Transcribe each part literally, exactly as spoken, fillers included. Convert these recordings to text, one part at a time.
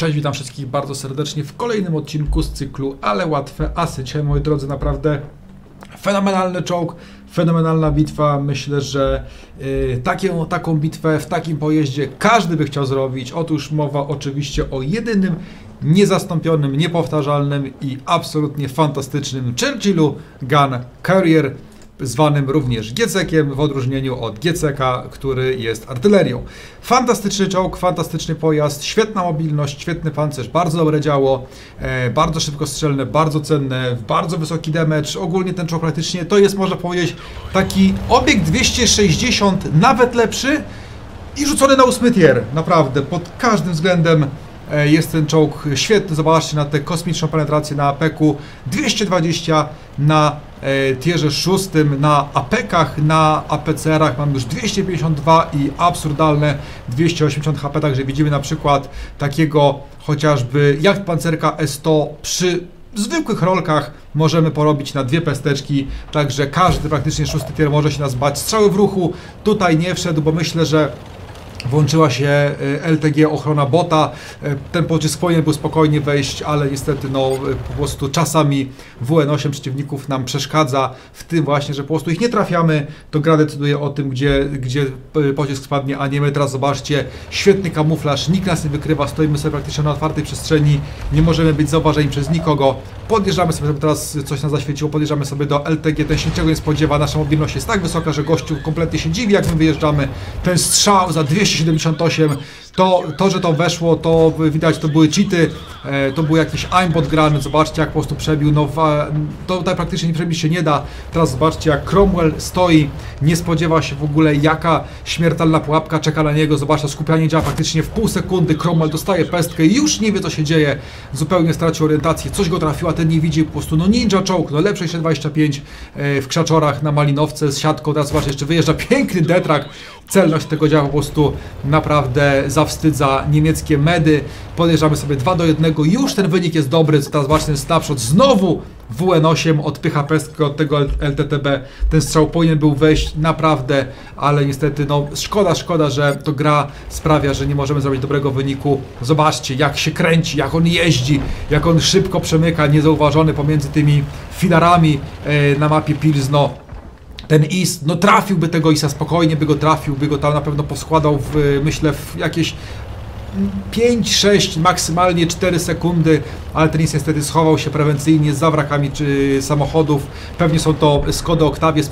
Cześć, witam wszystkich bardzo serdecznie w kolejnym odcinku z cyklu Ale Łatwe Asy. Dzisiaj, moi drodzy, naprawdę fenomenalny czołg, fenomenalna bitwa. Myślę, że yy, takie, taką bitwę w takim pojeździe każdy by chciał zrobić. Otóż mowa oczywiście o jedynym, niezastąpionym, niepowtarzalnym i absolutnie fantastycznym Churchillu Gun Carrier, zwanym również G C Kiem, w odróżnieniu od G C K, który jest artylerią. Fantastyczny czołg, fantastyczny pojazd, świetna mobilność, świetny pancerz, bardzo dobre działo, e, bardzo szybkostrzelne, bardzo cenne, bardzo wysoki damage. Ogólnie ten czołg praktycznie to jest, można powiedzieć, taki obiekt dwieście sześćdziesiąt, nawet lepszy i rzucony na ósmy tier. Naprawdę, pod każdym względem jest ten czołg świetny. Zobaczcie na tę kosmiczną penetrację na A P K-u. dwieście dwadzieścia na e, tierze szóstym, na A P K-ach, na A P C R-ach mam już dwieście pięćdziesiąt dwa i absurdalne dwieście osiemdziesiąt H P, także widzimy na przykład takiego chociażby jachtpancerka S sto przy zwykłych rolkach możemy porobić na dwie pesteczki, także każdy praktycznie szósty tier może się nas bać. Strzały w ruchu tutaj nie wszedł, bo myślę, że włączyła się L T G ochrona bota, ten pocisk powinien był spokojnie wejść, ale niestety no po prostu czasami W N osiem przeciwników nam przeszkadza w tym właśnie, że po prostu ich nie trafiamy, to gra decyduje o tym, gdzie, gdzie pocisk spadnie, a nie my. Teraz zobaczcie, świetny kamuflaż, nikt nas nie wykrywa, stoimy sobie praktycznie na otwartej przestrzeni, nie możemy być zauważeni przez nikogo. Podjeżdżamy sobie, teraz coś nas zaświeciło, podjeżdżamy sobie do L T G, ten się niczego nie spodziewa, nasza mobilność jest tak wysoka, że gościu kompletnie się dziwi, jak my wyjeżdżamy. Ten strzał za dwieście siedemdziesiąt osiem, to, to że to weszło, to widać, to były cheaty, e, to był jakiś aimbot grany, zobaczcie jak po prostu przebił, no to tutaj praktycznie nie przebić się nie da. Teraz zobaczcie jak Cromwell stoi, nie spodziewa się w ogóle jaka śmiertelna pułapka czeka na niego, zobaczcie, skupianie działa praktycznie w pół sekundy, Cromwell dostaje pestkę i już nie wie co się dzieje, zupełnie stracił orientację, coś go trafiło, a ten nie widzi, po prostu no ninja czołg, no lepsze jeszcze dwadzieścia pięć e, w krzaczorach na Malinowce z siatką, teraz zobaczcie, jeszcze wyjeżdża piękny detrak, celność tego działa po prostu naprawdę zawstydza niemieckie medy. Podjeżdżamy sobie dwa do jednego, już ten wynik jest dobry, teraz zobaczcie ten snapshot, znowu W N osiem odpycha pestkę od tego L T T B, ten strzał powinien był wejść naprawdę, ale niestety no szkoda, szkoda, że to gra sprawia, że nie możemy zrobić dobrego wyniku. Zobaczcie jak się kręci, jak on jeździ, jak on szybko przemyka, niezauważony pomiędzy tymi filarami e, na mapie Pilzno. Ten Is, no trafiłby tego Isa spokojnie, by go trafił, by go tam na pewno poskładał w, myślę, w jakieś pięć sześć, maksymalnie cztery sekundy, ale ten Is niestety schował się prewencyjnie za wrakami czy samochodów. Pewnie są to Skody Octavie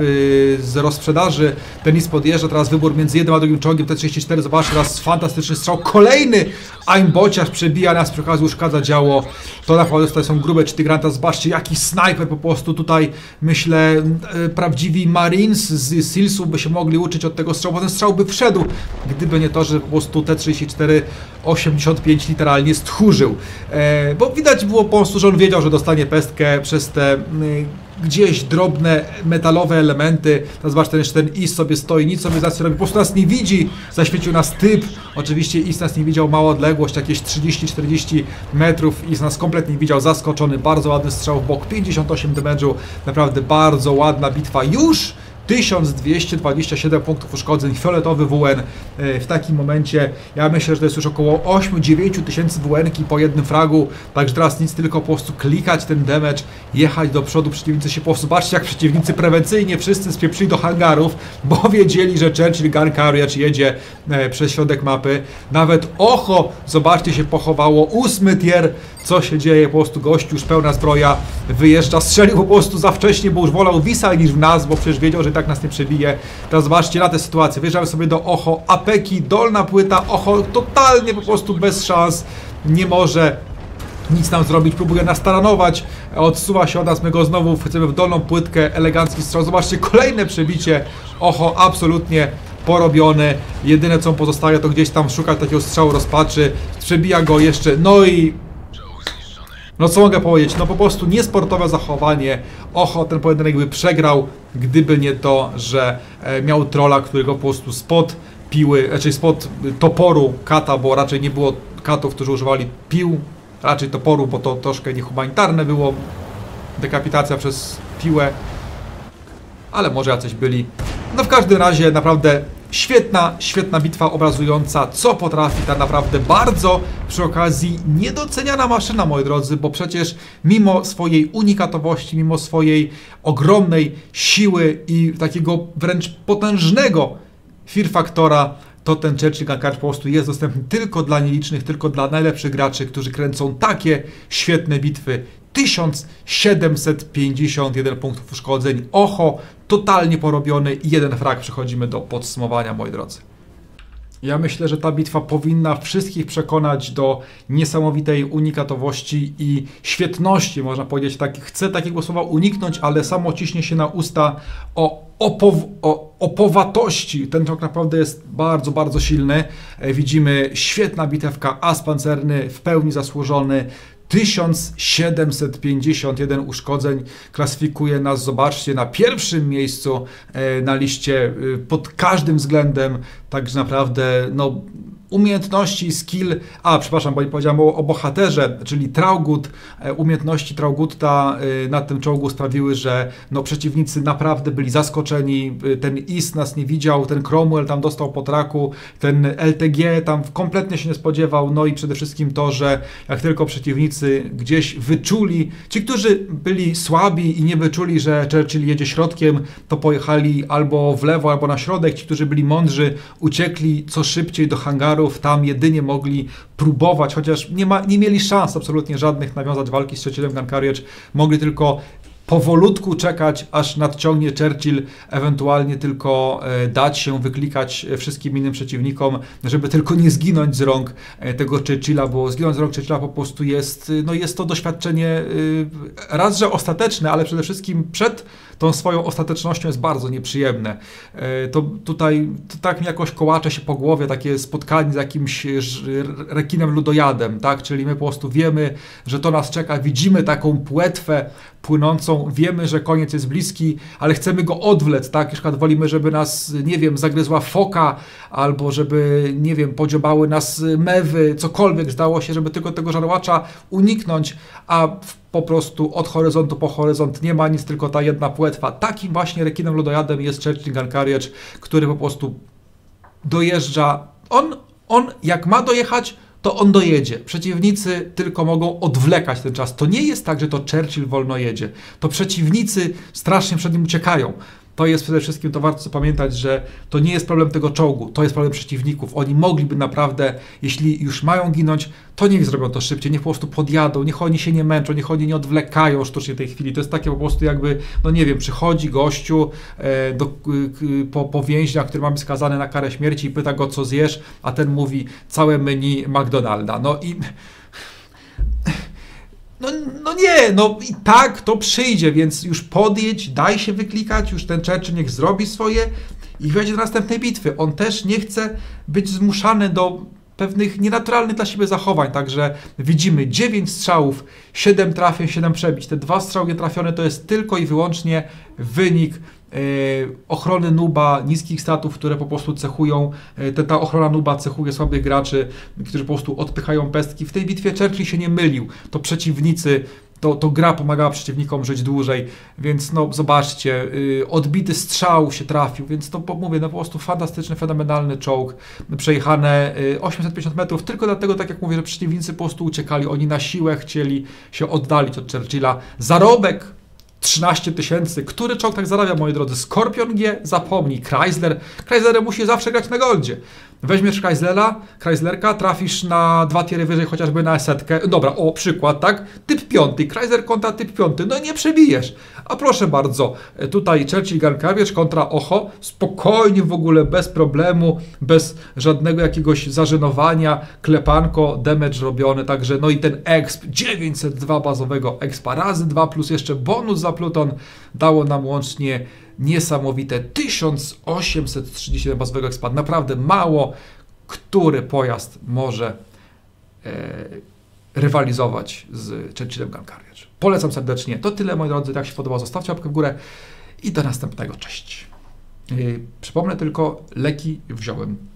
z rozprzedaży. Ten Is podjeżdża, teraz wybór między jednym a drugim czołgiem, T trzydzieści cztery, zobaczcie, teraz fantastyczny strzał, kolejny aimbociarz przebija nas, przy okazji uszkadza działo. To naprawdę tutaj są grube cheaty granta, zobaczcie jaki snajper po prostu tutaj, myślę, prawdziwi Marines z Sealsów by się mogli uczyć od tego strzału, bo ten strzał by wszedł, gdyby nie to, że po prostu T trzydzieści cztery osiemdziesiąt pięć literalnie stchórzył. E, bo widać było po prostu, że on wiedział, że dostanie pestkę przez te y, gdzieś drobne metalowe elementy. Teraz zobaczcie, jeszcze ten Is sobie stoi, nic sobie zaraz robi, po prostu nas nie widzi, zaświecił nas typ. Oczywiście Is nas nie widział, mała odległość, jakieś trzydzieści czterdzieści metrów, Is nas kompletnie nie widział, zaskoczony, bardzo ładny strzał w bok, pięćdziesiąt osiem damage'u, naprawdę bardzo ładna bitwa. Już tysiąc dwieście dwadzieścia siedem punktów uszkodzeń, fioletowy W N w takim momencie. Ja myślę, że to jest już około osiem do dziewięciu tysięcy W N-ki po jednym fragu, także teraz nic, tylko po prostu klikać ten damage, jechać do przodu, przeciwnicy się po prostu, zobaczcie jak przeciwnicy prewencyjnie wszyscy spieprzyli do hangarów, bo wiedzieli, że Churchill Gun Carrier jedzie e, przez środek mapy. Nawet Ocho, zobaczcie, się pochowało, ósmy tier, co się dzieje, po prostu gościu już pełna zbroja, wyjeżdża, strzelił po prostu za wcześnie, bo już wolał Wisa niż w nas, bo przecież wiedział, że tak nas nie przebije. Teraz zobaczcie na tę sytuację, wyjeżdżamy sobie do Ocho, A P K-i, dolna płyta, Ocho totalnie po prostu bez szans, nie może nic nam zrobić, próbuje nas taranować, odsuwa się od nas, my go znowu wchodzimy w dolną płytkę, elegancki strzał, zobaczcie, kolejne przebicie, Ocho absolutnie porobiony, jedyne co mu pozostaje to gdzieś tam szukać takiego strzału rozpaczy, przebija go jeszcze, no i no co mogę powiedzieć, no po prostu niesportowe zachowanie. Ocho, ten pojedynek by przegrał, gdyby nie to, że e, miał trolla, którego po prostu spod piły, raczej spod toporu kata, bo raczej nie było katów, którzy używali pił, raczej toporu, bo to troszkę niehumanitarne było, dekapitacja przez piłę, ale może jacyś byli. No w każdym razie naprawdę Świetna, świetna bitwa obrazująca, co potrafi ta naprawdę bardzo przy okazji niedoceniana maszyna, moi drodzy, bo przecież mimo swojej unikatowości, mimo swojej ogromnej siły i takiego wręcz potężnego fear faktora, to ten Churchill Gun Carriage po prostu jest dostępny tylko dla nielicznych, tylko dla najlepszych graczy, którzy kręcą takie świetne bitwy. tysiąc siedemset pięćdziesiąt jeden punktów uszkodzeń. Oho, totalnie porobiony i jeden frag. Przechodzimy do podsumowania, moi drodzy. Ja myślę, że ta bitwa powinna wszystkich przekonać do niesamowitej unikatowości i świetności, można powiedzieć. Tak, chcę takiego słowa uniknąć, ale samo ciśnie się na usta o, opow o opowatości. Ten czołg naprawdę jest bardzo, bardzo silny. Widzimy świetna bitewka, as pancerny w pełni zasłużony. tysiąc siedemset pięćdziesiąt jeden uszkodzeń klasyfikuje nas, zobaczcie, na pierwszym miejscu na liście pod każdym względem, także naprawdę no, umiejętności, skill, a przepraszam, bo nie powiedziałem o, o bohaterze, czyli Traugott, umiejętności Traugutta na tym czołgu sprawiły, że no, przeciwnicy naprawdę byli zaskoczeni, ten Is nas nie widział, ten Cromwell tam dostał po traku, ten L T G tam kompletnie się nie spodziewał, no i przede wszystkim to, że jak tylko przeciwnicy gdzieś wyczuli, ci, którzy byli słabi i nie wyczuli, że Churchill jedzie środkiem, to pojechali albo w lewo, albo na środek, ci, którzy byli mądrzy, uciekli co szybciej do hangaru, tam jedynie mogli próbować, chociaż nie, ma, nie mieli szans absolutnie żadnych nawiązać walki z Churchillem Gun Carriage, mogli tylko powolutku czekać, aż nadciągnie Churchill, ewentualnie tylko dać się wyklikać wszystkim innym przeciwnikom, żeby tylko nie zginąć z rąk tego Churchilla, bo zginąć z rąk Churchilla po prostu jest, no jest to doświadczenie raz, że ostateczne, ale przede wszystkim przed tą swoją ostatecznością jest bardzo nieprzyjemne. To tutaj to tak mi jakoś kołacze się po głowie takie spotkanie z jakimś rekinem ludojadem, tak? Czyli my po prostu wiemy, że to nas czeka, widzimy taką płetwę płynącą, wiemy, że koniec jest bliski, ale chcemy go odwlec, tak? Na przykład wolimy, żeby nas, nie wiem, zagryzła foka, albo żeby, nie wiem, podziobały nas mewy, cokolwiek, zdało się, żeby tylko tego żarłacza uniknąć, a po prostu od horyzontu po horyzont nie ma nic, tylko ta jedna płetwa. Takim właśnie rekinem ludojadem jest Churchill Gun Carriage, który po prostu dojeżdża. On, on jak ma dojechać, to on dojedzie. Przeciwnicy tylko mogą odwlekać ten czas. To nie jest tak, że to Churchill wolno jedzie. To przeciwnicy strasznie przed nim uciekają. To jest przede wszystkim, to warto pamiętać, że to nie jest problem tego czołgu, to jest problem przeciwników. Oni mogliby naprawdę, jeśli już mają ginąć, to niech zrobią to szybciej, niech po prostu podjadą, niech oni się nie męczą, niech oni nie odwlekają sztucznie tej chwili. To jest takie po prostu jakby, no nie wiem, przychodzi gościu e, do, e, po, po więźnia, który ma być skazany na karę śmierci i pyta go, co zjesz, a ten mówi całe menu McDonalda. No i... No, no nie, no i tak to przyjdzie, więc już podjedź, daj się wyklikać, już ten Churchill niech zrobi swoje i wejdzie do następnej bitwy. On też nie chce być zmuszany do pewnych nienaturalnych dla siebie zachowań, także widzimy dziewięć strzałów, siedem trafień, siedem przebić. Te dwa strzały nietrafione to jest tylko i wyłącznie wynik ochrony nuba, niskich statów, które po prostu cechują, te, ta ochrona nuba cechuje słabych graczy, którzy po prostu odpychają pestki. W tej bitwie Churchill się nie mylił, to przeciwnicy, to, to gra pomagała przeciwnikom żyć dłużej, więc no zobaczcie, yy, odbity strzał się trafił, więc to mówię, no po prostu fantastyczny, fenomenalny czołg, przejechane yy, osiemset pięćdziesiąt metrów, tylko dlatego, tak jak mówię, że przeciwnicy po prostu uciekali, oni na siłę chcieli się oddalić od Churchilla. Zarobek trzynaście tysięcy. Który czołg tak zarabia, moi drodzy? Skorpion G? Zapomnij. Chrysler? Chrysler musi zawsze grać na goldzie. Weźmiesz Chryslera, Chryslerka, trafisz na dwa tiery wyżej, chociażby na esetkę. Dobra, o przykład, tak? Typ piąty, Chrysler kontra typ piąty. No nie przebijesz. A proszę bardzo, tutaj Churchill Gun Carriage kontra Oho. Spokojnie w ogóle, bez problemu, bez żadnego jakiegoś zażenowania. Klepanko, damage robiony, także no i ten exp, dziewięćset dwa bazowego expa, razy dwa plus jeszcze bonus za pluton dało nam łącznie niesamowite tysiąc osiemset trzydzieści jeden bazowego expa. Naprawdę mało który pojazd może e, rywalizować z Churchillem Gun Carriage. Polecam serdecznie. To tyle, moi drodzy. Jak się podobało, zostawcie łapkę w górę i do następnego. Cześć. Yy, przypomnę tylko, leki wziąłem